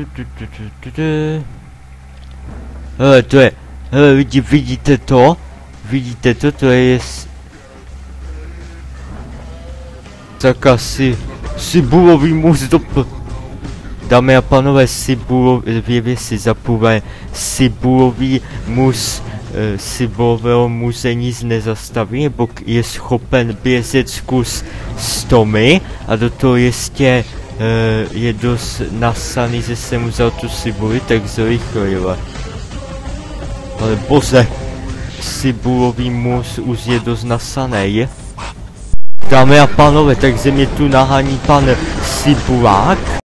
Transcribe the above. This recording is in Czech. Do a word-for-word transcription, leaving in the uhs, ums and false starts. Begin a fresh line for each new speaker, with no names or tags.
Hele, to je, hele, lidi, vidíte to? Vidíte to? To je jes... Tak asi Sibulový mus do... Dámy a pánové, Sibulově si zapůvají. Sibulový mus, e, Sibulového muse nic nezastaví, nebo je schopen běžet zkus stomy a do toho ještě e, je dost nasaný, že jsem vzal tu Sibuli, tak zrychlila. Ale bože, Sibulový mus už je dost nasaný. Dámy a pánové, takže mě tu nahání pan Sibulák.